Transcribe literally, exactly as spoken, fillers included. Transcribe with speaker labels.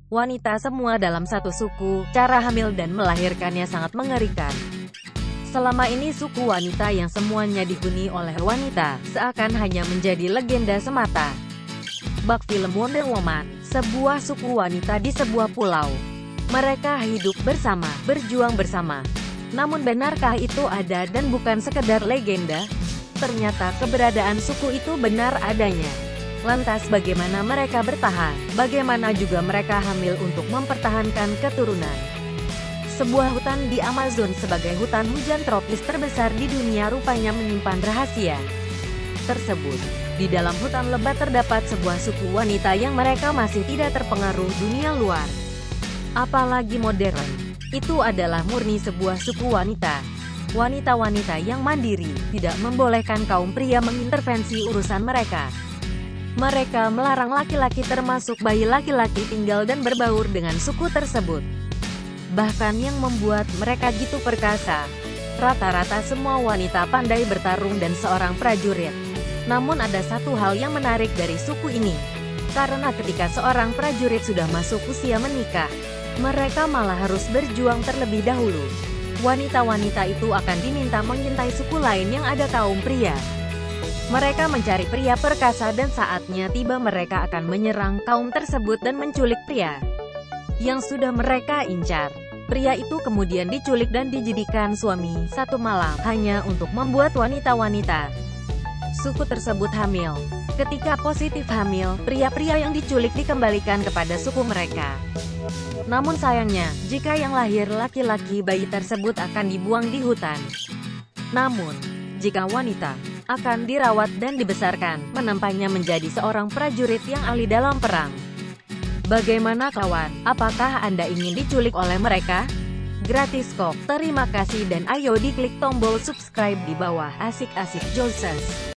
Speaker 1: wanita semua dalam satu suku, cara hamil dan melahirkannya sangat mengerikan. Selama ini suku wanita yang semuanya dihuni oleh wanita, seakan hanya menjadi legenda semata. Bak film Wonder Woman, sebuah suku wanita di sebuah pulau. Mereka hidup bersama, berjuang bersama. Namun benarkah itu ada dan bukan sekedar legenda? Ternyata keberadaan suku itu benar adanya. Lantas bagaimana mereka bertahan? Bagaimana juga mereka hamil untuk mempertahankan keturunan? Sebuah hutan di Amazon sebagai hutan hujan tropis terbesar di dunia rupanya menyimpan rahasia tersebut. Di dalam hutan lebat terdapat sebuah suku wanita yang mereka masih tidak terpengaruh dunia luar, apalagi modern. Itu adalah murni sebuah suku wanita. Wanita-wanita yang mandiri, tidak membolehkan kaum pria mengintervensi urusan mereka. Mereka melarang laki-laki termasuk bayi laki-laki tinggal dan berbaur dengan suku tersebut. Bahkan yang membuat mereka gitu perkasa, rata-rata semua wanita pandai bertarung dan seorang prajurit. Namun ada satu hal yang menarik dari suku ini. Karena ketika seorang prajurit sudah masuk usia menikah, mereka malah harus berjuang terlebih dahulu. Wanita-wanita itu akan diminta mengintai suku lain yang ada kaum pria. Mereka mencari pria perkasa dan saatnya tiba mereka akan menyerang kaum tersebut dan menculik pria yang sudah mereka incar. Pria itu kemudian diculik dan dijadikan suami satu malam, hanya untuk membuat wanita-wanita suku tersebut hamil. Ketika positif hamil, pria-pria yang diculik dikembalikan kepada suku mereka. Namun sayangnya, jika yang lahir laki-laki, bayi tersebut akan dibuang di hutan. Namun, jika wanita, akan dirawat dan dibesarkan, menampaknya menjadi seorang prajurit yang ahli dalam perang. Bagaimana kawan? Apakah Anda ingin diculik oleh mereka? Gratis kok. Terima kasih dan ayo diklik tombol subscribe di bawah. Asik-asik Joses.